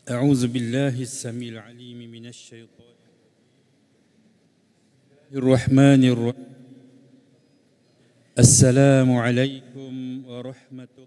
أعوذ بالله السميع العليم من الشيطان الرحمن الرحيم. السلام عليكم ورحمة الله.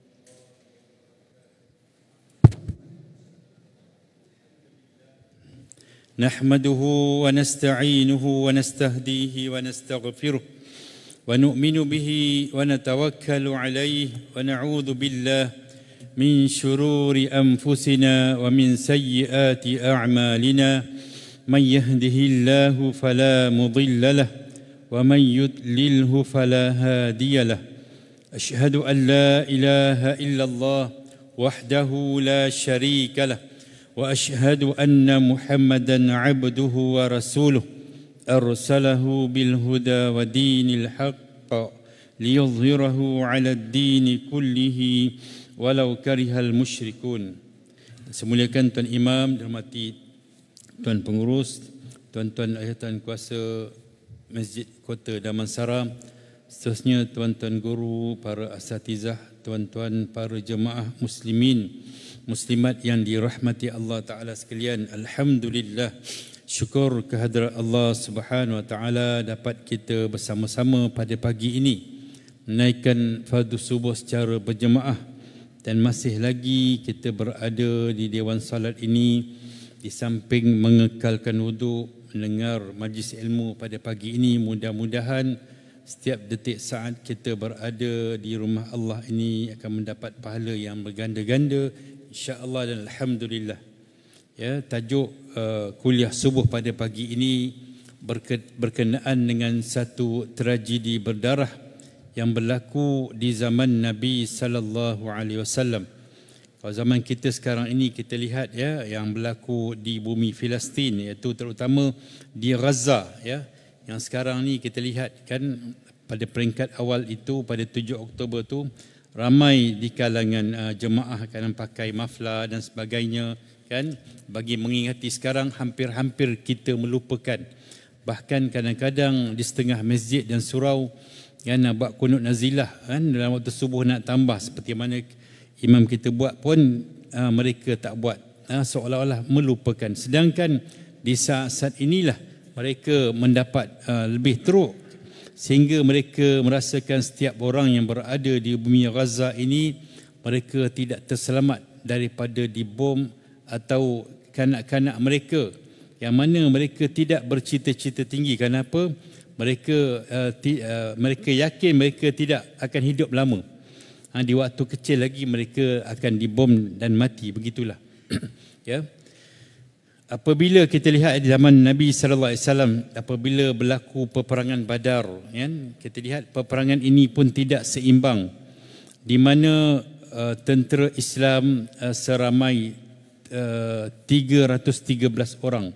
نحمده ونستعينه ونستهديه ونستغفره ونؤمن به ونتوكل عليه ونعوذ بالله من شرور أنفسنا ومن سيئات أعمالنا. من يهده الله فلا مضل له ومن يضلله فلا هادي له. أشهد أن لا إله إلا الله وحده لا شريك له وأشهد أن محمدا عبده ورسوله أرسله بالهدى ودين الحق ليظهره على الدين كله walau karihal musyrikun. Semuliakan Tuan Imam, dihormati Tuan Pengurus, Tuan-tuan ayatan kuasa Masjid Kota Damansara, seterusnya tuan-tuan guru, para asatizah, tuan-tuan para jemaah muslimin, muslimat yang dirahmati Allah Ta'ala sekalian. Alhamdulillah, syukur kehadrat Allah Subhanahu Wa Ta'ala dapat kita bersama-sama pada pagi ini menaikkan fardu subuh secara berjemaah. Dan masih lagi kita berada di Dewan Salat ini di samping mengekalkan wuduk, mendengar majlis ilmu pada pagi ini. Mudah-mudahan setiap detik saat kita berada di rumah Allah ini akan mendapat pahala yang berganda-ganda, insya-Allah, dan alhamdulillah. Ya, tajuk kuliah subuh pada pagi ini berkenaan dengan satu tragedi berdarah yang berlaku di zaman Nabi sallallahu alaihi wasallam. Kalau zaman kita sekarang ini kita lihat ya yang berlaku di bumi Palestin, iaitu terutama di Gaza ya. Yang sekarang ni kita lihat kan pada peringkat awal itu pada 7 Oktober tu ramai di kalangan jemaah kan pakai maflar dan sebagainya kan, bagi mengingati sekarang hampir-hampir kita melupakan. Bahkan kadang-kadang di setengah masjid dan surau kan nak buat kunut nazilah kan dalam waktu subuh nak tambah seperti mana imam kita buat pun mereka tak buat, seolah-olah melupakan. Sedangkan di saat-saat inilah mereka mendapat lebih teruk sehingga mereka merasakan setiap orang yang berada di bumi Gaza ini mereka tidak terselamat daripada dibom atau kanak-kanak mereka yang mana mereka tidak bercita-cita tinggi. Kenapa? Mereka yakin mereka tidak akan hidup lama. Di waktu kecil lagi mereka akan dibom dan mati, begitulah. Ya. Apabila kita lihat di zaman Nabi sallallahu alaihi wasallam, apabila berlaku peperangan Badar, kan, kita lihat peperangan ini pun tidak seimbang, di mana tentera Islam seramai 313 orang.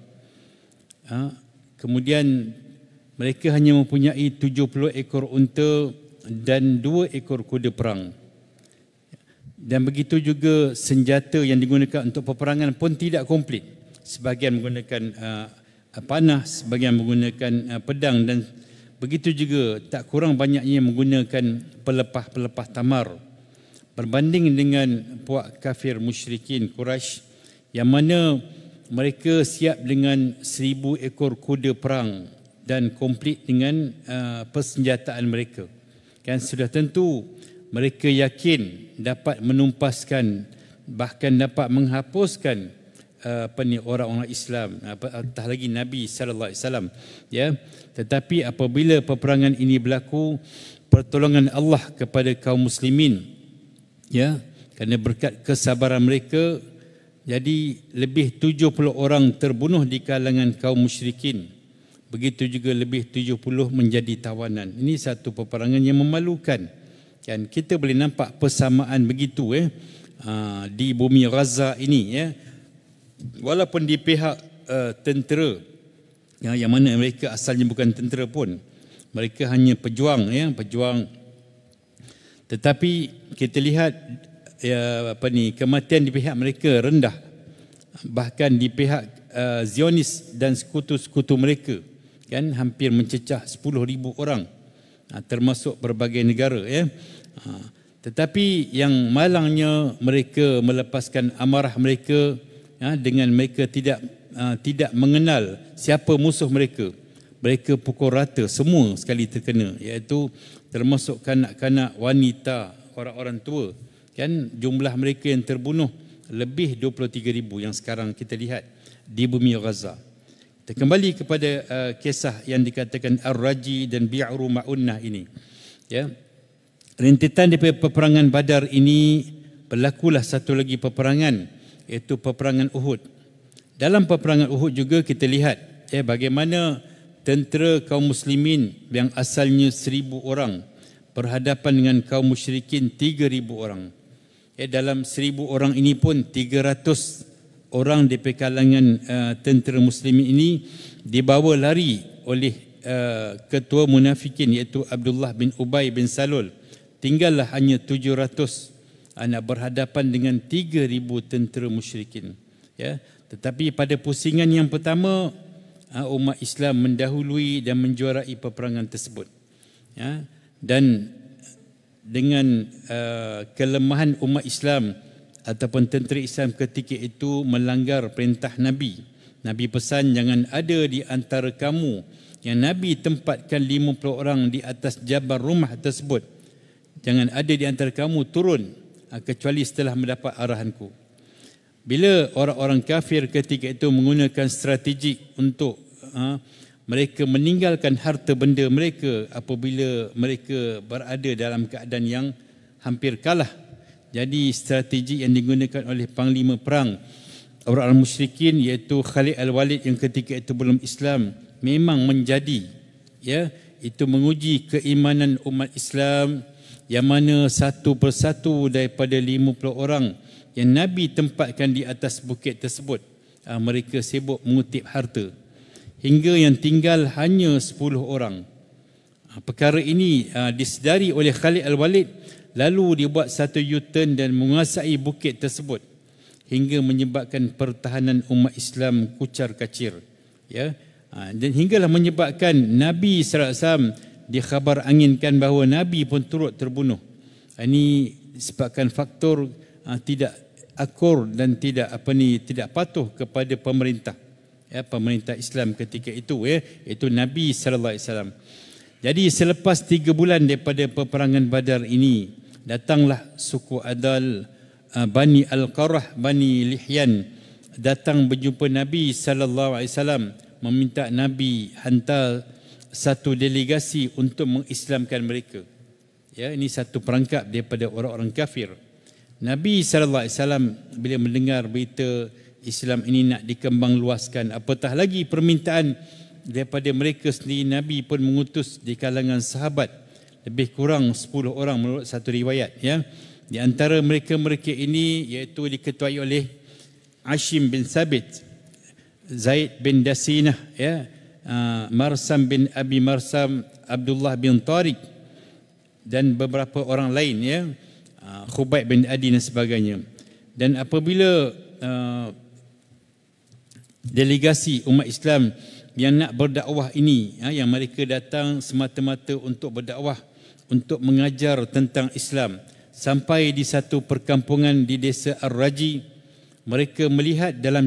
Kemudian mereka hanya mempunyai 70 ekor unta dan 2 ekor kuda perang. Dan begitu juga senjata yang digunakan untuk peperangan pun tidak komplit. Sebahagian menggunakan panah, sebahagian menggunakan pedang, dan begitu juga tak kurang banyaknya menggunakan pelepah-pelepah tamar. Berbanding dengan puak kafir musyrikin Quraisy yang mana mereka siap dengan 1000 ekor kuda perang dan komplit dengan persenjataan mereka. Kan sudah tentu mereka yakin dapat menumpaskan, bahkan dapat menghapuskan orang-orang Islam, apatah lagi Nabi sallallahu alaihi wasallam ya. Tetapi apabila peperangan ini berlaku, pertolongan Allah kepada kaum muslimin ya, kerana berkat kesabaran mereka, jadi lebih 70 orang terbunuh di kalangan kaum musyrikin. Begitu juga lebih 70 menjadi tawanan. Ini satu peperangan yang memalukan. Kan kita boleh nampak persamaan begitu di bumi Gaza ini ya. Walaupun di pihak tentera yang mana mereka asalnya bukan tentera pun, mereka hanya pejuang ya, pejuang. Tetapi kita lihat kematian di pihak mereka rendah. Bahkan di pihak Zionis dan sekutu-sekutu mereka kan hampir mencecah 10,000 orang, termasuk berbagai negara ya. Tetapi yang malangnya mereka melepaskan amarah mereka dengan mereka tidak mengenal siapa musuh mereka. Mereka pukul rata, semua sekali terkena, iaitu termasuk kanak-kanak, wanita, orang-orang tua. Kan jumlah mereka yang terbunuh lebih 23,000 yang sekarang kita lihat di bumi Gaza. Kita kembali kepada kisah yang dikatakan Ar-Raji dan Bi'ru Ma'unnah ini. Ya. Rentetan daripada peperangan Badar ini berlakulah satu lagi peperangan, iaitu peperangan Uhud. Dalam peperangan Uhud juga kita lihat bagaimana tentera kaum muslimin yang asalnya 1,000 orang berhadapan dengan kaum musyrikin 3,000 orang. Dalam 1,000 orang ini pun 300 orang daripada kalangan tentera muslimin ini dibawa lari oleh ketua munafikin, iaitu Abdullah bin Ubay bin Salul. Tinggallah hanya 700 nak berhadapan dengan 3,000 tentera musyrikin. Tetapi pada pusingan yang pertama, umat Islam mendahului dan menjuarai peperangan tersebut. Dan dengan kelemahan umat Islam ataupun tentera Islam ketika itu melanggar perintah Nabi. Nabi pesan, jangan ada di antara kamu yang Nabi tempatkan 50 orang di atas jabal rumah tersebut. Jangan ada di antara kamu turun kecuali setelah mendapat arahanku. Bila orang-orang kafir ketika itu menggunakan strategi untuk mereka meninggalkan harta benda mereka apabila mereka berada dalam keadaan yang hampir kalah. Jadi strategi yang digunakan oleh panglima perang orang-orang musyrikin, iaitu Khalid Al-Walid yang ketika itu belum Islam, memang menjadi itu menguji keimanan umat Islam, yang mana satu persatu daripada 50 orang yang Nabi tempatkan di atas bukit tersebut, mereka sibuk mengutip harta, hingga yang tinggal hanya 10 orang. Perkara ini disedari oleh Khalid Al-Walid, lalu dibuat satu U-turn dan menguasai bukit tersebut, hingga menyebabkan pertahanan umat Islam kucar kacir. Dan hinggalah menyebabkan Nabi SAW dikhabar anginkan bahawa Nabi pun turut terbunuh. Ini disebabkan faktor tidak akur dan tidak patuh kepada pemerintah, pemerintah Islam ketika itu, iaitu Nabi sallallahu alaihi wasallam. Jadi selepas 3 bulan daripada peperangan Badar ini, datanglah suku Adal, Bani Al-Qarah, Bani Lihyan datang berjumpa Nabi sallallahu alaihi wasallam, meminta Nabi hantar satu delegasi untuk mengislamkan mereka. Ini satu perangkap daripada orang-orang kafir. Nabi sallallahu alaihi wasallam bila mendengar berita Islam ini nak dikembang luaskan, apatah lagi permintaan daripada mereka sendiri, Nabi pun mengutus di kalangan sahabat lebih kurang 10 orang menurut satu riwayat. Di antara mereka ini iaitu diketuai oleh Ashim bin Sabit, Zaid bin Dasinah, Marsam bin Abi Marsam, Abdullah bin Tariq dan beberapa orang lain, Khubayb bin Adi dan sebagainya. Dan apabila delegasi umat Islam yang nak berdakwah ini, yang mereka datang semata-mata untuk berdakwah, untuk mengajar tentang Islam, sampai di satu perkampungan di desa Ar-Raji, mereka melihat dalam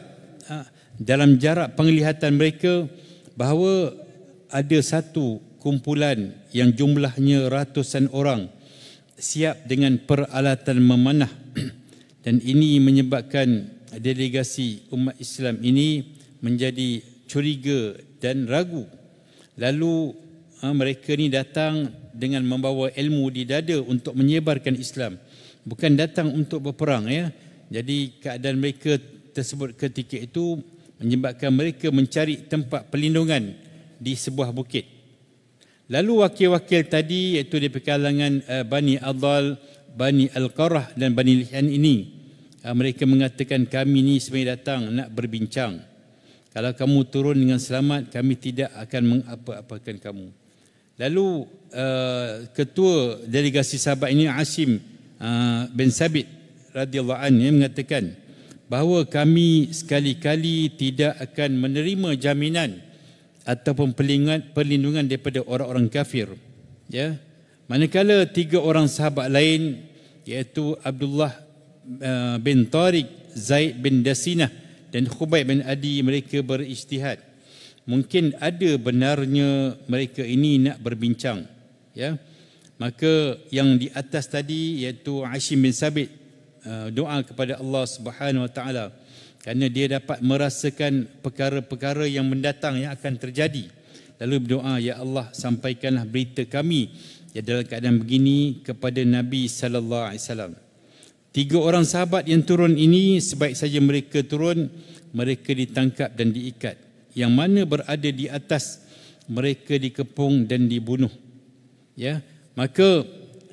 jarak penglihatan mereka bahawa ada satu kumpulan yang jumlahnya ratusan orang siap dengan peralatan memanah. Dan ini menyebabkan delegasi umat Islam ini menjadi curiga dan ragu. Lalu mereka ni datang dengan membawa ilmu di dada untuk menyebarkan Islam, bukan datang untuk berperang. Jadi keadaan mereka tersebut ketika itu menyebabkan mereka mencari tempat perlindungan di sebuah bukit. Lalu wakil-wakil tadi, iaitu di kalangan Bani Adal, Bani Al-Qarah dan Bani Lihyan ini, mereka mengatakan, kami ni sebenarnya datang nak berbincang. Kalau kamu turun dengan selamat, kami tidak akan mengapa-apakan kamu. Lalu ketua delegasi sahabat ini, Ashim bin Sabit radhiyallahu anhu, mengatakan bahawa kami sekali-kali tidak akan menerima jaminan ataupun perlindungan daripada orang-orang kafir. Manakala 3 orang sahabat lain, iaitu Abdullah bin Tariq, Zaid bin Dasinah dan Khubayb bin Adi mereka berijtihad. Mungkin ada benarnya mereka ini nak berbincang, ya. Maka yang di atas tadi iaitu Hashim bin Sabit doa kepada Allah Subhanahu Wa Taala kerana dia dapat merasakan perkara-perkara yang mendatang yang akan terjadi. Lalu berdoa, ya Allah, sampaikanlah berita kami ya dalam keadaan begini kepada Nabi sallallahu alaihi wasallam. 3 orang sahabat yang turun ini, sebaik saja mereka turun, mereka ditangkap dan diikat. Yang mana berada di atas, mereka dikepung dan dibunuh. Ya, maka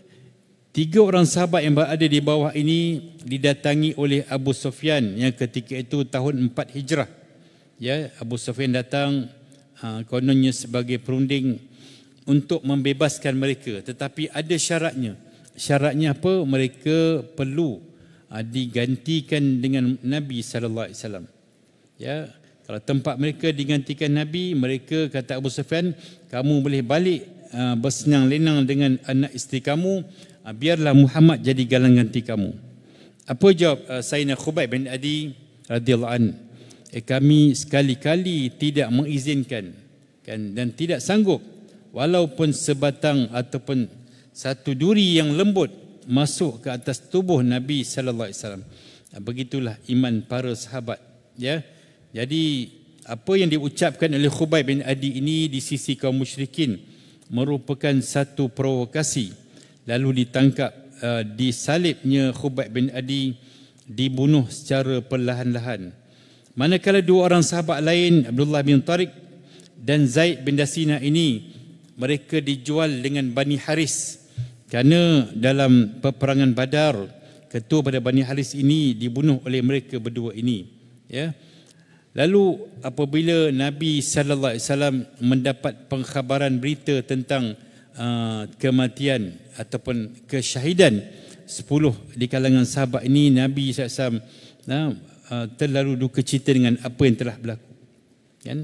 3 orang sahabat yang berada di bawah ini didatangi oleh Abu Sufyan yang ketika itu tahun 4 Hijrah. Ya, Abu Sufyan datang kononnya sebagai perunding untuk membebaskan mereka, tetapi ada syaratnya. Syaratnya apa? Mereka perlu digantikan dengan Nabi sallallahu alaihi wasallam. Ya, kalau tempat mereka digantikan Nabi, mereka kata Abu Sufyan, kamu boleh balik bersenang lenang dengan anak isteri kamu, biarlah Muhammad jadi galang ganti kamu. Apa jawab Sayyidina Khubayb bin Adi radhiyallahu anhu? Kami sekali-kali tidak mengizinkan dan tidak sanggup walaupun sebatang ataupun satu duri yang lembut masuk ke atas tubuh Nabi sallallahu alaihi wasallam. Begitulah iman para sahabat, ya. Jadi apa yang diucapkan oleh Khubayb bin Adi ini di sisi kaum musyrikin merupakan satu provokasi. Lalu ditangkap, disalibnya Khubayb bin Adi, dibunuh secara perlahan-lahan. Manakala 2 orang sahabat lain, Abdullah bin Tariq dan Zaid bin Dasinah ini, mereka dijual dengan Bani Haris. Kerana dalam peperangan Badar, ketua pada Bani Haris ini dibunuh oleh mereka berdua ini. Ya. Lalu apabila Nabi sallallahu alaihi wasallam mendapat pengkhabaran berita tentang kematian ataupun kesyahidan 10 di kalangan sahabat ini, Nabi sallallahu alaihi wasallam terlalu duka cita dengan apa yang telah berlaku, kan?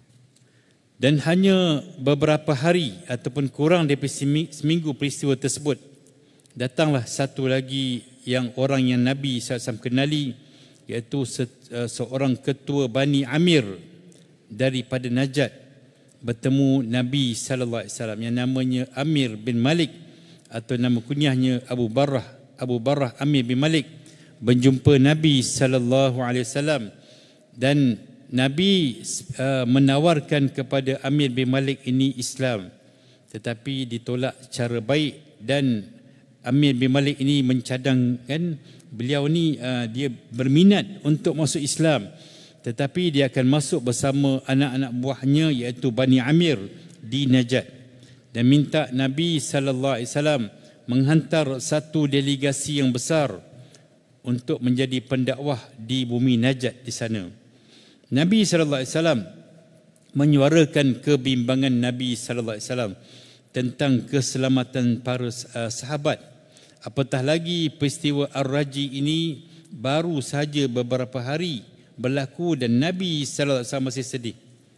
Dan hanya beberapa hari ataupun kurang daripada seminggu peristiwa tersebut, datanglah satu lagi yang orang yang Nabi SAW kenali, iaitu seorang ketua Bani Amir daripada Najd, bertemu Nabi SAW yang namanya Amir bin Malik atau nama kunyahnya Abu Barrah Amir bin Malik, berjumpa Nabi SAW dan Nabi menawarkan kepada Amir bin Malik ini Islam, tetapi ditolak secara baik. Dan Amir bin Malik ini mencadangkan beliau ni dia berminat untuk masuk Islam, tetapi dia akan masuk bersama anak-anak buahnya iaitu Bani Amir di Najd, dan minta Nabi SAW menghantar satu delegasi yang besar untuk menjadi pendakwah di bumi Najd di sana. Nabi SAW menyuarakan kebimbangan Nabi SAW tentang keselamatan para sahabat. Apatah lagi peristiwa Ar-Raji ini baru saja beberapa hari berlaku dan Nabi SAW masih sedih.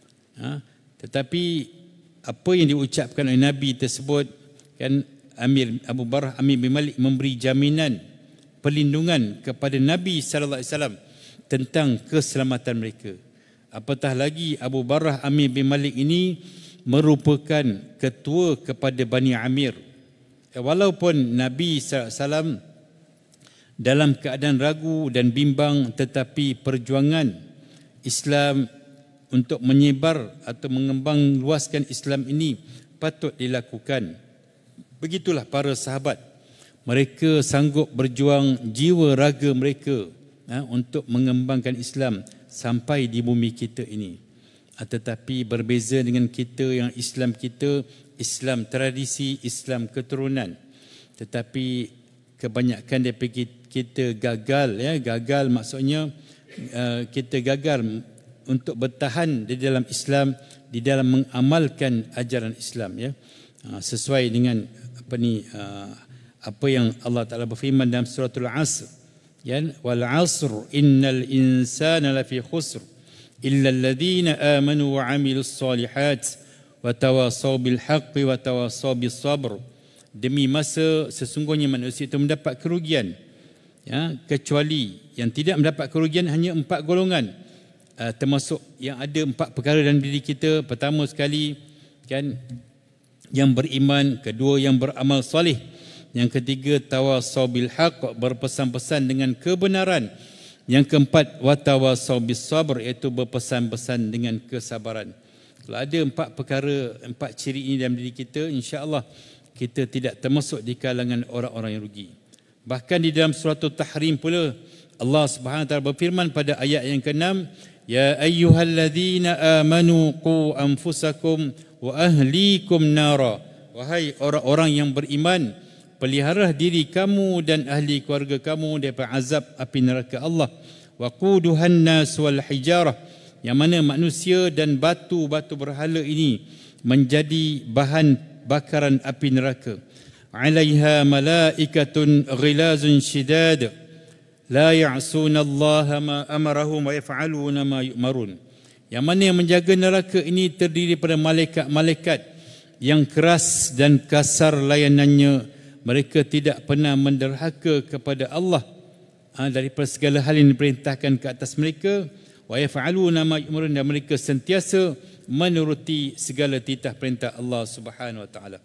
Tetapi apa yang diucapkan oleh Nabi tersebut, kan, Abu Barrah Amir bin Malik memberi jaminan perlindungan kepada Nabi SAW tentang keselamatan mereka. Apatah lagi Abu Barrah Amir bin Malik ini merupakan ketua kepada Bani Amir. Walaupun Nabi SAW dalam keadaan ragu dan bimbang, tetapi perjuangan Islam untuk menyebar atau mengembang luaskan Islam ini patut dilakukan. Begitulah para sahabat. Mereka sanggup berjuang jiwa raga mereka untuk mengembangkan Islam sampai di bumi kita ini. Tetapi berbeza dengan kita yang Islam kita, Islam tradisi, Islam keturunan. Tetapi kebanyakan daripada kita gagal, ya, gagal maksudnya kita gagal untuk bertahan di dalam Islam, di dalam mengamalkan ajaran Islam, ya. Sesuai dengan apa yang Allah Taala berfirman dalam suratul Asr, ya, wal 'asr innal insana lafi khusr illa alladhina amanu wa 'amilus solihat wa tawasaw bil haqqi wa tawasaw bis sabr. Demi masa sesungguhnya manusia itu mendapat kerugian ya, kecuali yang tidak mendapat kerugian hanya 4 golongan, termasuk yang ada 4 perkara dalam diri kita. Pertama sekali kan, yang beriman. Kedua, yang beramal soleh. Yang ketiga, tawasau bil haq, berpesan-pesan dengan kebenaran. Yang keempat, watawasau bis sabr, iaitu berpesan-pesan dengan kesabaran. Kalau ada 4 perkara, 4 ciri ini dalam diri kita, insya-Allah kita tidak termasuk di kalangan orang-orang yang rugi. Bahkan di dalam surah Tahrim pula, Allah Subhanahu wa taala berfirman pada ayat yang ke-6, ya ayyuhalladzina amanu qu anfusakum wa ahlikum nara. Wahai orang-orang yang beriman, pelihara diri kamu dan ahli keluarga kamu daripada azab api neraka Allah. Waquduhan nas wal hijarah, yang mana manusia dan batu-batu berhala ini menjadi bahan bakaran api neraka. Alaiha malaikatun ghilazun shidad la ya'suna Allah ma amarahum wa yaf'aluna ma yu'marun. Yang mana yang menjaga neraka ini terdiri pada malaikat-malaikat yang keras dan kasar layanannya. Mereka tidak pernah menderhaka kepada Allah daripada segala hal yang diperintahkan ke atas mereka. Wa yaf'aluna ma yu'marun, dan mereka sentiasa menuruti segala titah perintah Allah Subhanahu wa taala.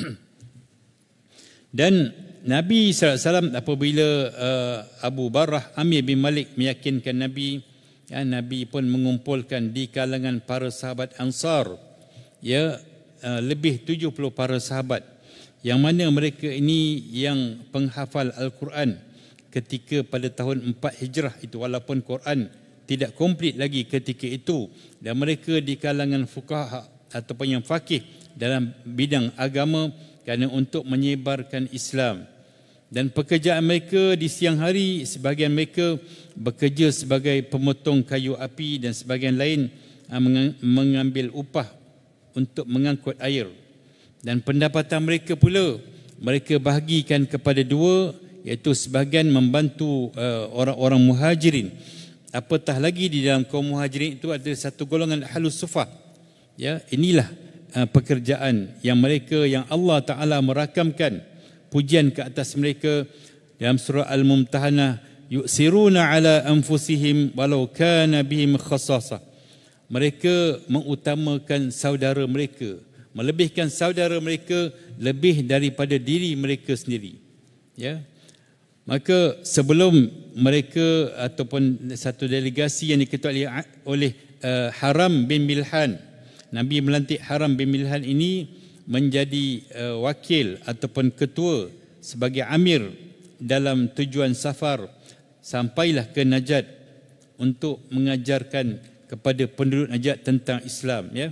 Dan Nabi SAW apabila Abu Barrah Amir bin Malik meyakinkan Nabi, ya, Nabi pun mengumpulkan di kalangan para sahabat Ansar, ya, lebih 70 para sahabat, yang mana mereka ini yang penghafal Al-Quran ketika pada tahun 4 Hijrah itu, walaupun Quran tidak komplit lagi ketika itu, dan mereka di kalangan fuqaha ataupun yang faqih dalam bidang agama, kerana untuk menyebarkan Islam. Dan pekerjaan mereka di siang hari, sebahagian mereka bekerja sebagai pemotong kayu api dan sebahagian lain mengambil upah untuk mengangkut air. Dan pendapatan mereka pula mereka bahagikan kepada 2, iaitu sebahagian membantu orang-orang muhajirin. Apatah lagi di dalam kaum muhajirin itu ada satu golongan ahlus sufah. Ya, inilah pekerjaan yang mereka, yang Allah Ta'ala merakamkan pujian ke atas mereka dalam surah Al-Mumtahanah, yu'siruna ala anfusihim walau kana bihim khassasah. Mereka mengutamakan saudara mereka, melebihkan saudara mereka lebih daripada diri mereka sendiri. Ya. Maka sebelum mereka ataupun satu delegasi yang diketuai oleh Haram bin Milhan, Nabi melantik Haram bin Milhan ini menjadi wakil ataupun ketua sebagai amir dalam tujuan safar, sampailah ke Najd untuk mengajarkan kepada penduduk Najd tentang Islam, ya.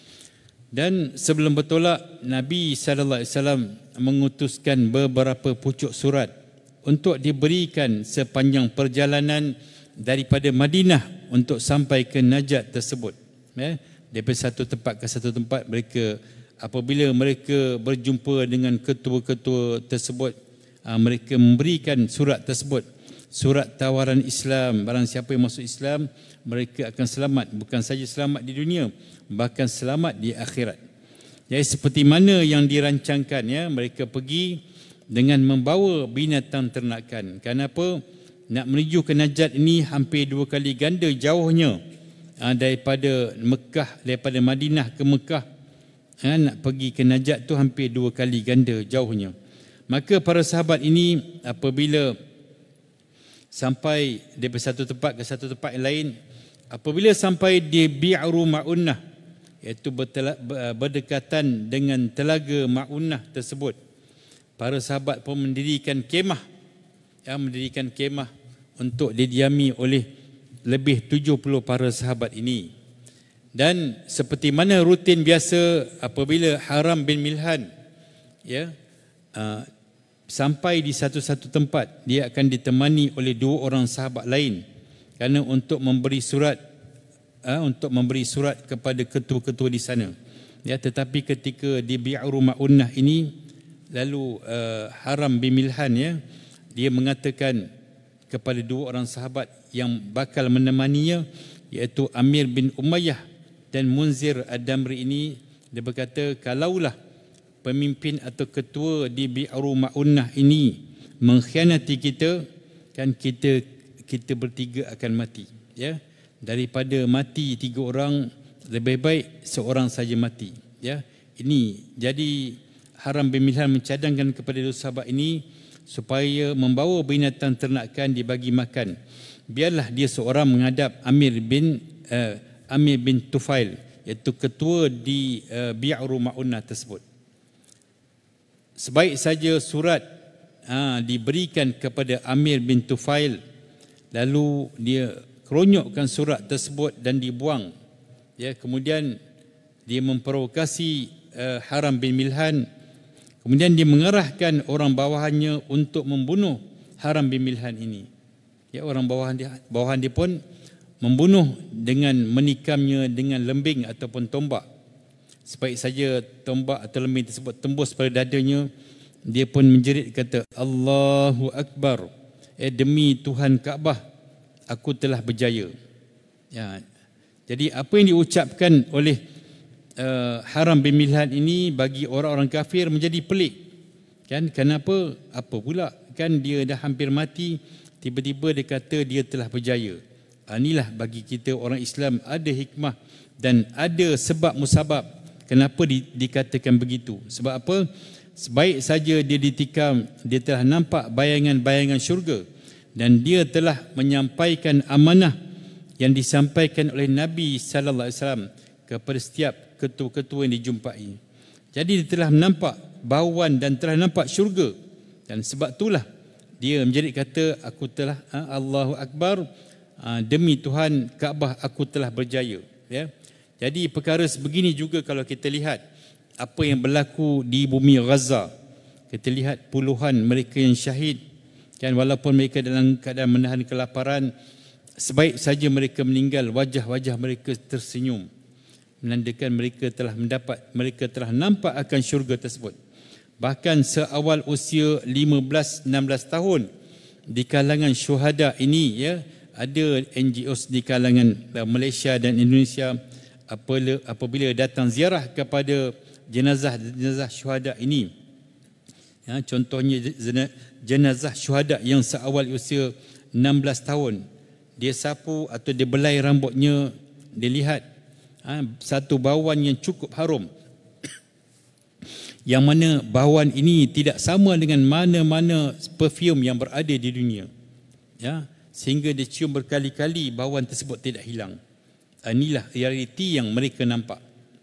Dan sebelum bertolak, Nabi SAW mengutuskan beberapa pucuk surat untuk diberikan sepanjang perjalanan daripada Madinah untuk sampai ke Najd tersebut, ya. Daripada satu tempat ke satu tempat, mereka apabila mereka berjumpa dengan ketua-ketua tersebut, mereka memberikan surat tersebut, surat tawaran Islam. Barang siapa yang masuk Islam, mereka akan selamat, bukan saja selamat di dunia, bahkan selamat di akhirat. Jadi seperti mana yang dirancangkan, ya, mereka pergi dengan membawa binatang ternakan. Kenapa? Nak menuju ke Najd ini hampir 2 kali ganda jauhnya daripada Mekah, daripada Madinah ke Mekah. Nak pergi ke Najd tu hampir 2 kali ganda jauhnya. Maka para sahabat ini apabila sampai daripada satu tempat ke satu tempat yang lain, apabila sampai di Bi'ru Ma'unnah, iaitu berdekatan dengan telaga Ma'unnah tersebut, para sahabat pun mendirikan kemah, ya, mendirikan kemah untuk didiami oleh lebih 70 para sahabat ini. Dan seperti mana rutin biasa, apabila Haram bin Milhan, ya, sampai di satu-satu tempat, dia akan ditemani oleh 2 orang sahabat lain, kerana untuk memberi surat kepada ketua-ketua di sana. Ya, tetapi ketika di Bi'ru Ma'unnah ini, lalu Haram bin Milhan, ya, dia mengatakan kepada 2 orang sahabat yang bakal menemaninya, iaitu Amir bin Umayyah dan Munzir Ad-Damri ini, dia berkata, kalaulah pemimpin atau ketua di Bi'ru Ma'unnah ini mengkhianati kita, kan kita bertiga akan mati, ya. Daripada mati 3 orang, lebih baik seorang saja mati, ya. Ini jadi Haram bin Milhan mencadangkan kepada dua sahabat ini supaya membawa binatang ternakan dibagi makan. Biarlah dia seorang menghadap Amir bin Tufail, iaitu ketua di Bi'ru Ma'unah tersebut. Sebaik saja surat diberikan kepada Amir bin Tufail, lalu dia keronyokkan surat tersebut dan dibuang. Ya, kemudian dia memprovokasi Haram bin Milhan. Kemudian dia mengarahkan orang bawahannya untuk membunuh Haram bin Milhan ini. Ya, orang bawahan dia pun membunuh dengan menikamnya dengan lembing ataupun tombak. Sebaik saja tombak atau lembing tersebut tembus pada dadanya, dia pun menjerit kata, Allahu Akbar, demi Tuhan Kaabah, aku telah berjaya. Ya. Jadi apa yang diucapkan oleh Haram bin Milhan ini bagi orang-orang kafir menjadi pelik. Kan, kenapa? Apa pula? Kan dia dah hampir mati, tiba-tiba dia kata dia telah berjaya. Inilah bagi kita orang Islam ada hikmah dan ada sebab musabab kenapa dikatakan begitu. Sebab apa? Sebaik saja dia ditikam, dia telah nampak bayangan-bayangan syurga dan dia telah menyampaikan amanah yang disampaikan oleh Nabi sallallahu alaihi wasallam kepada setiap ketua-ketua yang dijumpai. Jadi dia telah nampak bauan dan telah nampak syurga, dan sebab itulah dia menjadi kata, aku telah Allahu Akbar, demi Tuhan Kaabah aku telah berjaya. Ya. Jadi perkara sebegini juga kalau kita lihat apa yang berlaku di bumi Gaza, kita lihat puluhan mereka yang syahid, kan, walaupun mereka dalam keadaan menahan kelaparan, sebaik saja mereka meninggal, wajah-wajah mereka tersenyum, menandakan mereka telah nampak akan syurga tersebut. Bahkan seawal usia 15-16 tahun di kalangan syuhada ini, ya, ada NGOs di kalangan Malaysia dan Indonesia apabila datang ziarah kepada jenazah syuhada ini, ya, contohnya jenazah syuhada yang seawal usia 16 tahun, dia sapu atau dia belai rambutnya, dia lihat satu bauan yang cukup harum, yang mana bauan ini tidak sama dengan mana-mana perfume yang berada di dunia, ya, sehingga dia cium berkali-kali, bauan tersebut tidak hilang. Inilah realiti yang mereka nampak.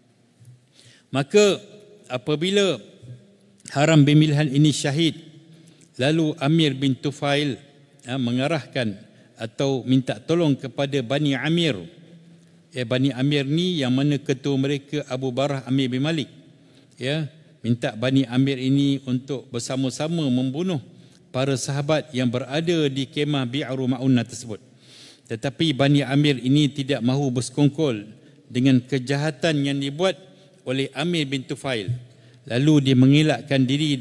Maka apabila Haram bin Milhan ini syahid, lalu Amir bin Tufail mengarahkan atau minta tolong kepada Bani Amir. Bani Amir ni yang mana ketua mereka Abu Barah Amir bin Malik. Ya, minta Bani Amir ini untuk bersama-sama membunuh para sahabat yang berada di kemah Bi'ru Ma'unah tersebut. Tetapi Bani Amir ini tidak mahu bersekongkol dengan kejahatan yang dibuat oleh Amir bin Tufail. Lalu dia mengelakkan diri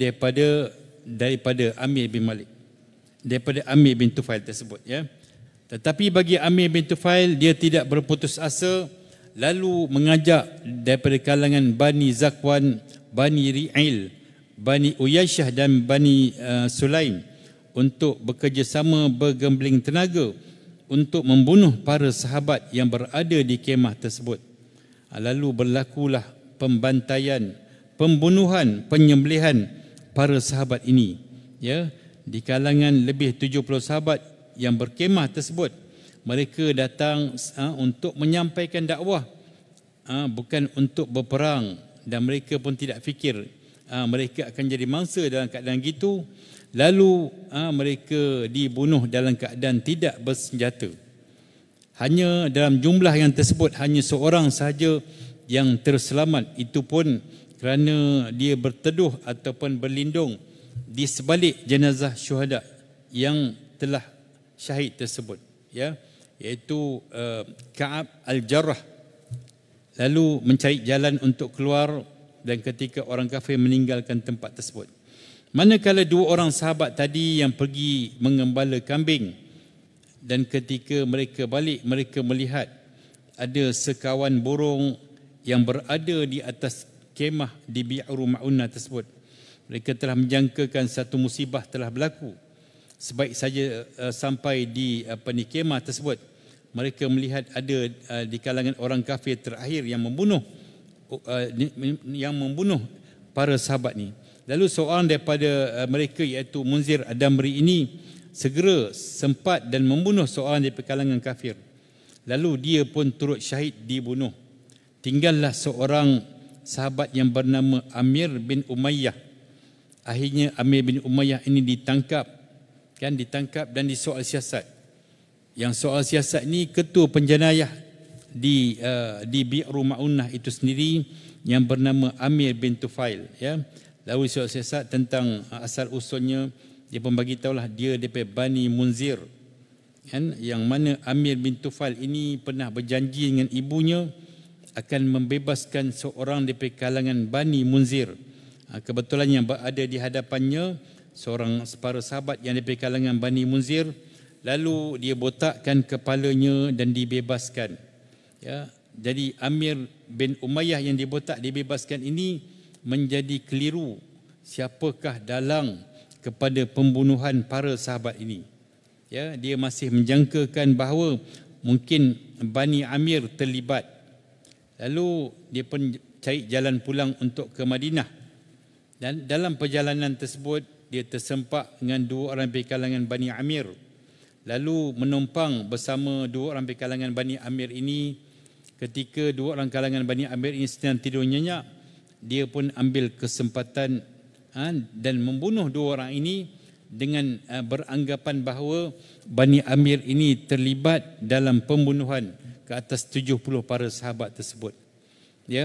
daripada Amir bin Malik, daripada Amir bin Tufail tersebut, ya. Tetapi bagi Amir bin Tufail, dia tidak berputus asa, lalu mengajak daripada kalangan Bani Zakwan, Bani Ri'il, Bani Uyasyah dan Bani Sulaim untuk bekerjasama bergembling tenaga untuk membunuh para sahabat yang berada di kemah tersebut. Lalu berlakulah pembantaian, pembunuhan, penyembelihan para sahabat ini, ya, di kalangan lebih 70 sahabat yang berkemah tersebut. Mereka datang untuk menyampaikan dakwah, bukan untuk berperang, dan mereka pun tidak fikir mereka akan jadi mangsa dalam keadaan gitu. Lalu mereka dibunuh dalam keadaan tidak bersenjata. Hanya dalam jumlah yang tersebut hanya seorang sahaja yang terselamat, itu pun kerana dia berteduh ataupun berlindung di sebalik jenazah syuhada yang telah syahid tersebut, ya, iaitu Ka'ab Al-Jarrah. Lalu mencari jalan untuk keluar, dan ketika orang kafir meninggalkan tempat tersebut. Manakala dua orang sahabat tadi yang pergi mengembala kambing, dan ketika mereka balik, mereka melihat ada sekawan burung yang berada di atas kemah di Bi'ru Ma'unah tersebut. Mereka telah menjangkakan satu musibah telah berlaku. sebaik saja sampai di kemah tersebut, mereka melihat ada di kalangan orang kafir terakhir yang membunuh para sahabat ni. Lalu seorang daripada mereka iaitu Munzir Ad-Damri ini segera sempat dan membunuh seorang daripada kalangan kafir. Lalu dia pun turut syahid dibunuh. Tinggallah seorang sahabat yang bernama Amir bin Umayyah. Akhirnya Amir bin Umayyah ini ditangkap dan disoal siasat. Yang soal siasat ni ketua penjenayah di Bi'ru Ma'unah itu sendiri yang bernama Amir bin Tufail, ya. Lalu soal siasat tentang asal usulnya, dia pun bagi tahulah dia daripada Bani Munzir, kan, yang mana Amir bin Tufail ini pernah berjanji dengan ibunya akan membebaskan seorang daripada kalangan Bani Munzir. Kebetulan yang berada di hadapannya seorang para sahabat yang daripada kalangan Bani Munzir. Lalu dia botakkan kepalanya dan dibebaskan. Ya, jadi Amir bin Umayyah yang dibotak dibebaskan ini menjadi keliru siapakah dalang kepada pembunuhan para sahabat ini. Ya, dia masih menjangkakan bahawa mungkin Bani Amir terlibat. Lalu dia pun cari jalan pulang untuk ke Madinah. Dan dalam perjalanan tersebut dia tersempak dengan dua orang dari kalangan Bani Amir. Lalu menumpang bersama dua orang dari kalangan Bani Amir ini. Ketika dua orang kalangan Bani Amir ini sedang tidur nyenyak, dia pun ambil kesempatan dan membunuh dua orang ini dengan beranggapan bahawa Bani Amir ini terlibat dalam pembunuhan ke atas 70 para sahabat tersebut. Ya.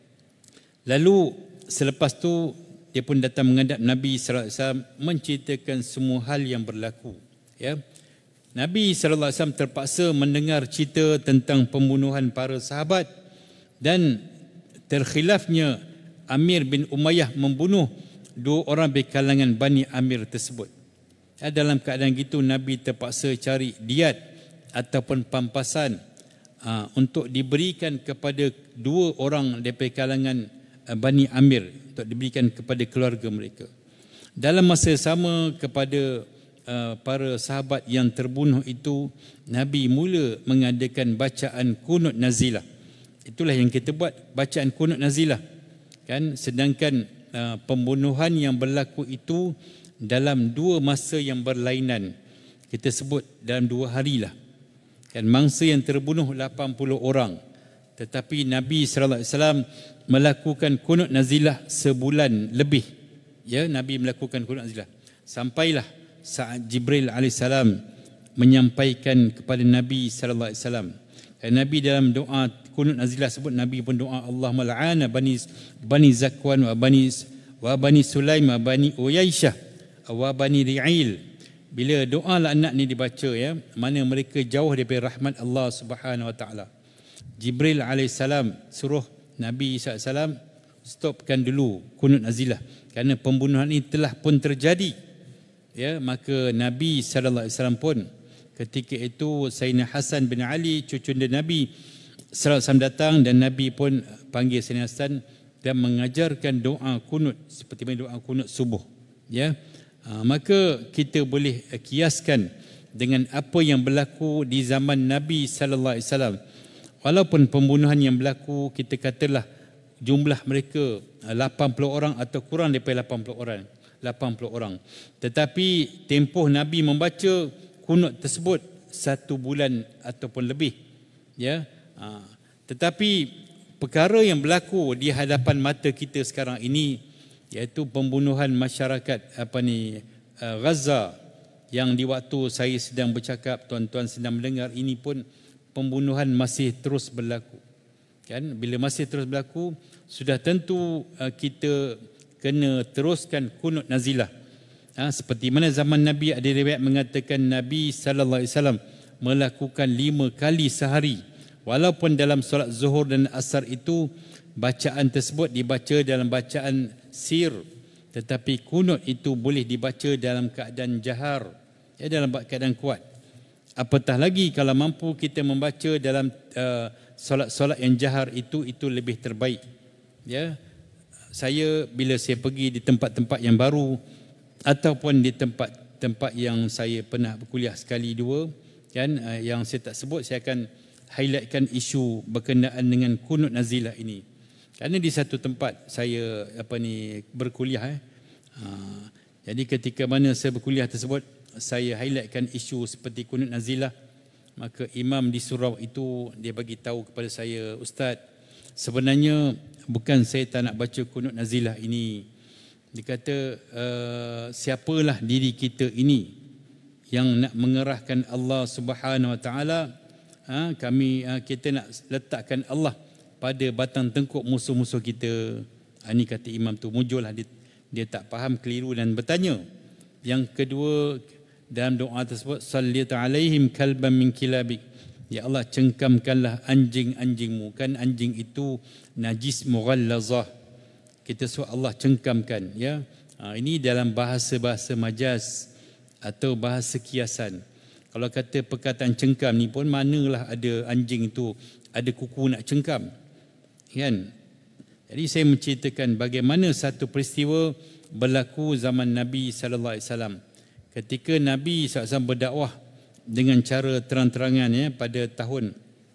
Lalu selepas tu dia pun datang menghadap Nabi sallallahu alaihi wasallam menceritakan semua hal yang berlaku. Ya. Nabi sallallahu alaihi wasallam terpaksa mendengar cerita tentang pembunuhan para sahabat dan terkhilafnya Amir bin Umayyah membunuh dua orang dari kalangan Bani Amir tersebut. Dalam keadaan gitu Nabi terpaksa cari diat ataupun pampasan untuk diberikan kepada dua orang daripada kalangan Bani Amir, untuk diberikan kepada keluarga mereka. Dalam masa sama kepada para sahabat yang terbunuh itu, Nabi mula mengadakan bacaan kunut nazilah. Itulah yang kita buat, bacaan kunut nazilah, kan. Sedangkan pembunuhan yang berlaku itu dalam dua masa yang berlainan. Kita sebut dalam 2 hari lah, kan. Mangsa yang terbunuh 80 orang, tetapi Nabi sallallahu alaihi wasallam melakukan kunut nazilah sebulan lebih. Ya, Nabi melakukan kunut nazilah sampailah saat Jibril alaihissalam menyampaikan kepada Nabi sallallahu alaihi wasallam. Nabi dalam doa kunut nazilah sebut, Nabi pun doa Allahumma la'ana bani Zakwan wa bani Sulaim wa bani Uyaisyah wa bani Ri'il. Bila doa laknat ni dibaca, ya, mana mereka jauh daripada rahmat Allah Subhanahu wa taala. Jibril alaihissalam suruh Nabi sallallahu alaihi wasallam stopkan dulu kunut nazilah kerana pembunuhan ini telah pun terjadi. Ya, maka Nabi sallallahu alaihi wasallam pun ketika itu Sayyidina Hasan bin Ali cucunda Nabi sallallahu alaihi wasallam datang dan Nabi pun panggil Sayyidina Hasan dan mengajarkan doa kunut seperti mana doa kunut subuh. Ya, maka kita boleh kiaskan dengan apa yang berlaku di zaman Nabi sallallahu alaihi wasallam. Walaupun pembunuhan yang berlaku kita katalah jumlah mereka 80 orang atau kurang daripada 80 orang. Tetapi tempoh Nabi membaca kunut tersebut 1 bulan ataupun lebih. Ya. Tetapi perkara yang berlaku di hadapan mata kita sekarang ini, iaitu pembunuhan masyarakat Gaza, yang di waktu saya sedang bercakap, tuan-tuan sedang mendengar ini pun pembunuhan masih terus berlaku. Kan? Bila masih terus berlaku, sudah tentu kita kena teruskan kunut nazilah. Seperti mana zaman Nabi ada riwayat mengatakan Nabi sallallahu alaihi wasallam melakukan 5 kali sehari. Walaupun dalam solat zuhur dan asar itu bacaan tersebut dibaca dalam bacaan sir, tetapi kunut itu boleh dibaca dalam keadaan jahar, ya, dalam keadaan kuat. Apatah lagi kalau mampu kita membaca dalam solat-solat yang jahar itu lebih terbaik. Ya. Saya bila saya pergi di tempat-tempat yang baru ataupun di tempat tempat yang saya pernah berkuliah sekali dua, kan, yang saya tak sebut, saya akan highlightkan isu berkenaan dengan kunut nazilah ini. Kerana di satu tempat saya berkuliah, jadi ketika mana saya berkuliah tersebut, saya highlightkan isu seperti kunut nazilah, maka imam di surau itu dia bagi tahu kepada saya, Ustaz, sebenarnya bukan saya tak nak baca kunut nazilah ini. Dia kata, siapalah diri kita ini yang nak mengerahkan Allah Subhanahu Wa Taala, kita nak letakkan Allah pada batang tengkuk musuh-musuh kita. Ini kata imam tu, muncullah dia tak faham, keliru dan bertanya. Yang kedua, dalam doa tersebut, sallit alaihim kalban min kilabik, ya Allah cengkamkanlah anjing-anjingmu. Kan anjing itu najis mughallazah, kita suruh Allah cengkamkan, ya. Ini dalam bahasa-bahasa majaz atau bahasa kiasan. Kalau kata perkataan cengkam ni pun, manalah ada anjing itu ada kuku nak cengkam, kan? Jadi saya menceritakan bagaimana satu peristiwa berlaku zaman Nabi sallallahu alaihi wasallam. Ketika Nabi SAW berdakwah dengan cara terang-terangan, ya, pada tahun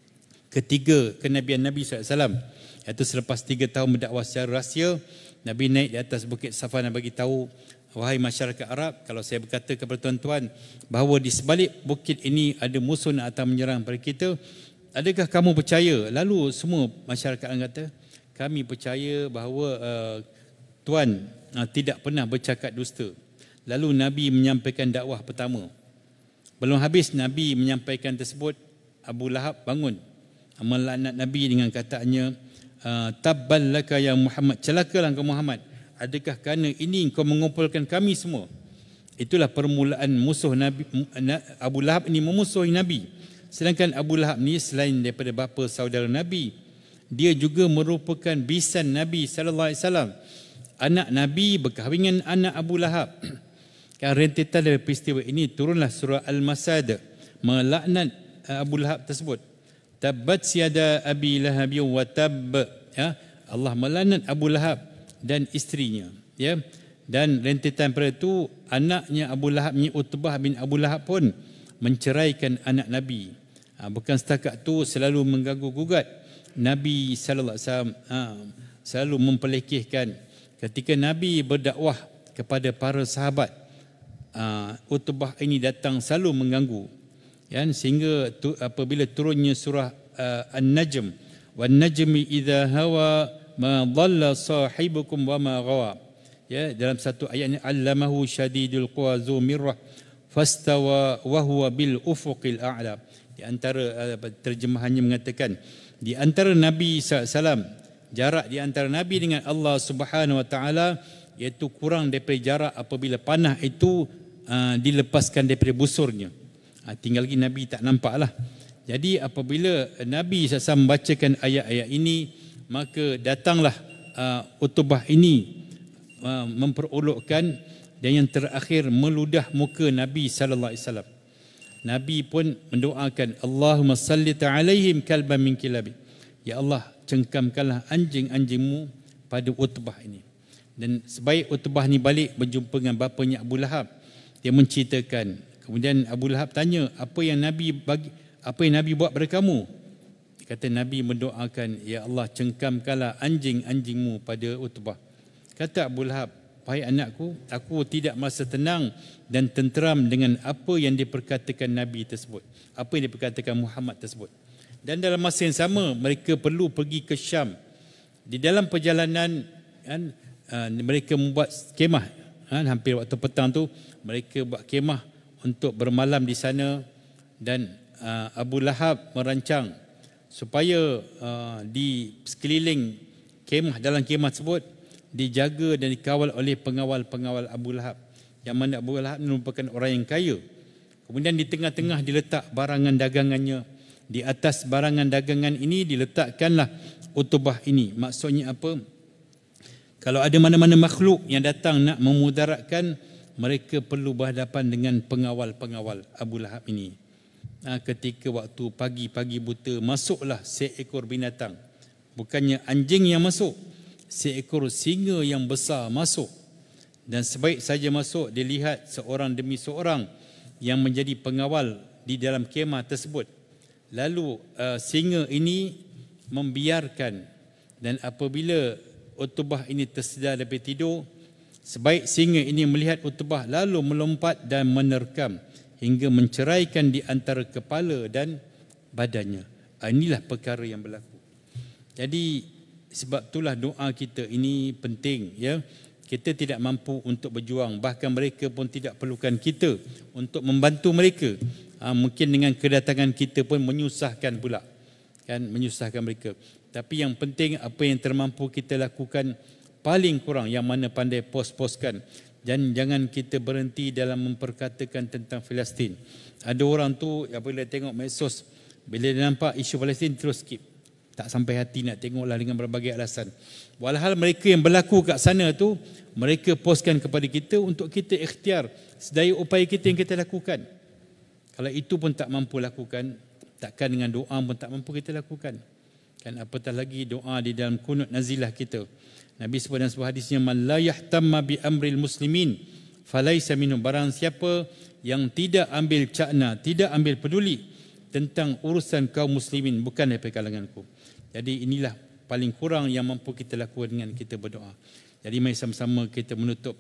ketiga kenabian Nabi SAW, iaitu selepas 3 tahun berdakwah secara rahsia, Nabi naik di atas bukit Safa dan bagi tahu, wahai masyarakat Arab, kalau saya berkata kepada tuan-tuan bahawa di sebalik bukit ini ada musuh yang akan menyerang pada kita, adakah kamu percaya? Lalu semua masyarakat kata, kami percaya bahawa Tuan tidak pernah bercakap dusta. Lalu Nabi menyampaikan dakwah pertama. Belum habis Nabi menyampaikan tersebut, Abu Lahab bangun melaknat Nabi dengan kataannya, tabbal laka ya Muhammad, celakalah engkau Muhammad, adakah kerana ini engkau mengumpulkan kami semua? Itulah permulaan musuh Nabi. Abu Lahab ini memusuhi Nabi. Sedangkan Abu Lahab ni selain daripada bapa saudara Nabi, dia juga merupakan bisan Nabi sallallahu alaihi wasallam. Anak Nabi berkahwin dengan anak Abu Lahab. Kan rentetan dari peristiwa ini turunlah surah Al-Masad melaknat Abu Lahab tersebut. Tabbat siada Abi Lahab wa tab, ya, Allah melaknat Abu Lahab dan isterinya, ya. Dan rentetan pada itu, anaknya Abu Lahab ni, Utbah bin Abu Lahab pun menceraikan anak Nabi. Bukan setakat tu, selalu mengganggu-gugat Nabi sallallahu alaihi wasallam, selalu mempelekehkan. Ketika Nabi berdakwah kepada para sahabat, Utbah ini datang selalu mengganggu, ya, sehingga apabila turunnya surah An-Najm, wan najmi idza hawa ma dhalla sahibukum wa ma ghawa, ya, dalam satu ayatnya, allamahu syadidul quwa zu mirrah fastawa wa huwa bil ufuqil a'la. Di antara terjemahannya mengatakan, di antara Nabi SAW, jarak di antara Nabi dengan Allah Subhanahu Wa Taala iaitu kurang daripada jarak apabila panah itu dilepaskan daripada busurnya. Tinggal lagi Nabi tak nampaklah. Jadi apabila Nabi SAW membacakan ayat-ayat ini, maka datanglah Utbah ini memperolokkan, dan yang terakhir meludah muka Nabi sallallahu alaihi wasallam. Nabi pun mendoakan, Allahumma sallit alaihim kalban min kilabi, ya Allah cengkamkanlah anjing-anjingmu pada Utbah ini. Dan sebaik Utbah ni balik berjumpa dengan bapanya Abu Lahab, dia menceritakan. Kemudian Abu Lahab tanya, apa yang Nabi buat pada kamu? Dia kata, Nabi mendoakan, ya Allah cengkamkanlah anjing-anjingmu pada Utbah. Kata Abu Lahab, wahai anakku, aku tidak merasa tenang dan tenteram dengan apa yang diperkatakan Nabi tersebut, apa yang diperkatakan Muhammad tersebut. Dan dalam masa yang sama, mereka perlu pergi ke Syam. Di dalam perjalanan, kan, mereka membuat kemah, kan, hampir waktu petang tu mereka buat kemah untuk bermalam di sana. Dan Abu Lahab merancang supaya di sekeliling kemah, dalam kemah tersebut dijaga dan dikawal oleh pengawal-pengawal Abu Lahab, yang mana Abu Lahab merupakan orang yang kaya. Kemudian di tengah-tengah diletak barangan dagangannya. Di atas barangan dagangan ini diletakkanlah Utbah ini. Maksudnya apa? Kalau ada mana-mana makhluk yang datang nak memudaratkan, mereka perlu berhadapan dengan pengawal-pengawal Abu Lahab ini. Ketika waktu pagi-pagi buta, masuklah seekor binatang. Bukannya anjing yang masuk, seekor singa yang besar masuk. Dan sebaik saja masuk, dilihat seorang demi seorang yang menjadi pengawal di dalam kemah tersebut. Lalu singa ini membiarkan, dan apabila Utbah ini tersedar daripada tidur, sebaik singa ini melihat Utbah lalu melompat dan menerkam hingga menceraikan di antara kepala dan badannya. Inilah perkara yang berlaku. Jadi sebab itulah doa kita ini penting, ya. Kita tidak mampu untuk berjuang, bahkan mereka pun tidak perlukan kita untuk membantu mereka. Mungkin dengan kedatangan kita pun menyusahkan pula, kan, menyusahkan mereka. Tapi yang penting apa yang termampu kita lakukan, paling kurang yang mana pandai pos-poskan. Dan jangan kita berhenti dalam memperkatakan tentang Palestin. Ada orang tu apabila tengok medsos, bila dia nampak isu Palestin terus skip, tak sampai hati nak tengoklah dengan berbagai alasan. Walhal mereka yang berlaku kat sana tu, mereka postkan kepada kita untuk kita ikhtiar sedaya upaya kita yang kita lakukan. Kalau itu pun tak mampu lakukan, takkan dengan doa pun tak mampu kita lakukan. Kan, apatah lagi doa di dalam kunut nazilah kita. Nabi sebut dalam sebuah hadisnya, man la yahtamma bi amril muslimin falaisa minhum. Barang siapa yang tidak ambil cakna, tidak ambil peduli tentang urusan kaum muslimin, bukan daripada kalanganku. Jadi inilah paling kurang yang mampu kita lakukan dengan kita berdoa. Jadi mari sama-sama kita menutup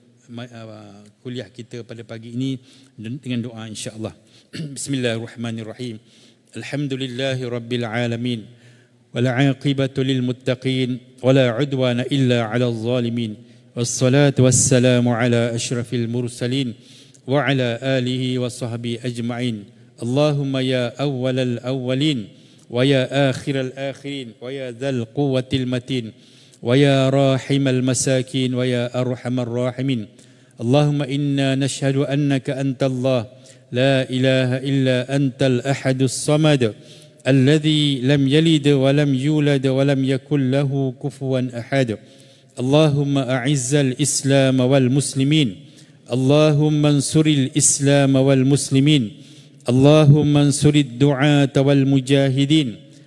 kuliah kita pada pagi ini dengan doa insya-Allah. Bismillahirrahmanirrahim. Alhamdulillahirabbil alamin. Wal 'aqibatu lil muttaqin wala 'udwana illa 'alal zalimin. Wassalatu wassalamu ala asyrafil mursalin wa ala alihi wa sahbihi ajma'in. Allahumma ya awwalal awwalin wa ya akhiral akhirin wa ya dzal quwwatil matin wa ya rahimal masakin wa ya arhamar rahimin. Allahumma inna nashhadu annaka antallah la ilaha illa antal ahadus samad alladhi lam yalid wa lam yulad wa lam yakul lahu kufuwan ahad. Allahumma a'izzal islam wal muslimin. Allahumma ansuril islam wal muslimin. اللهم انصر الدعاة والمجاهدين.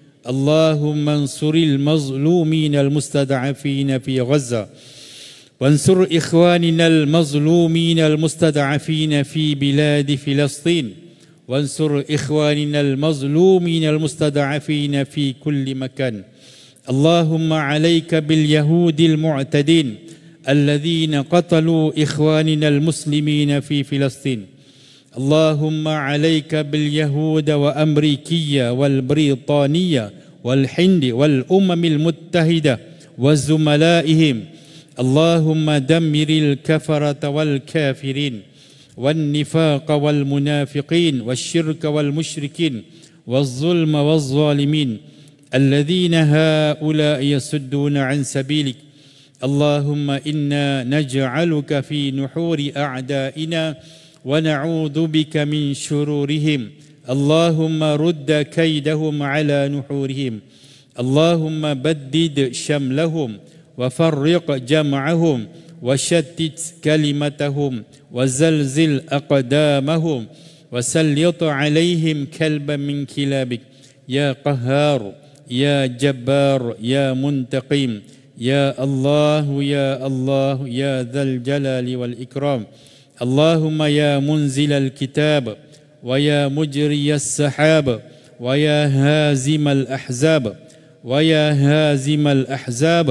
اللهم انصر المظلومين المستضعفين في غزة، وانصر إخواننا المظلومين المستضعفين في بلاد فلسطين، وانصر إخواننا المظلومين المستضعفين في كل مكان. اللهم عليك باليهود المعتدين الذين قتلوا إخواننا المسلمين في فلسطين. اللهم عليك باليهود وأمريكية والبريطانية والهند والأمم المتحدة وزملائهم. اللهم دمر الكفرة والكافرين والنفاق والمنافقين والشرك والمشركين والظلم والظالمين الذين هؤلاء يصدون عن سبيلك. اللهم إنا نجعلك في نحور أعدائنا ونعوذ بك من شرورهم. اللهم رد كيدهم على نحورهم. اللهم بدد شملهم وفرق جمعهم وشتت كلمتهم وزلزل أقدامهم وسلط عليهم كلبا من كلابك. يا قهار يا جبار يا منتقم يا الله يا الله يا ذا الجلال والإكرام. اللهم يا منزل الكتاب ويا مجري السحاب ويا هازم الأحزاب ويا هازم الأحزاب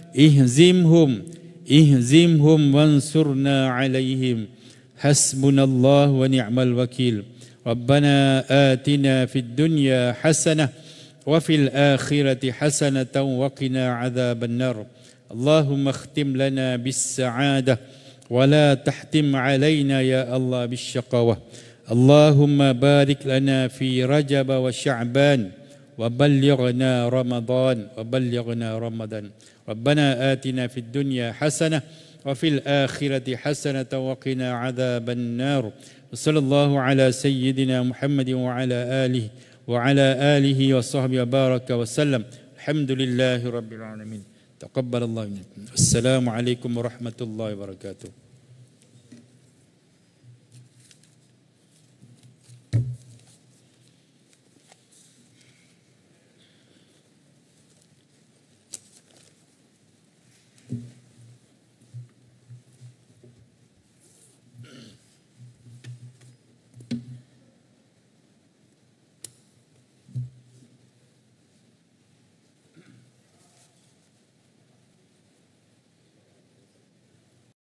اهزمهم وانصرنا عليهم. حسبنا الله ونعم الوكيل. ربنا آتنا في الدنيا حسنة وفي الآخرة حسنة وقنا عذاب النار. اللهم اختم لنا بالسعادة ولا تحتم علينا يا الله بالشقاوة. اللهم بارك لنا في رجب وشعبان وبلغنا رمضان ربنا آتنا في الدنيا حسنة وفي الآخرة حسنة وقنا عذاب النار. وصلى الله على سيدنا محمد وعلى آله وصحبه وبارك وسلم. الحمد لله رب العالمين. تقبل الله منكم. السلام عليكم ورحمة الله وبركاته.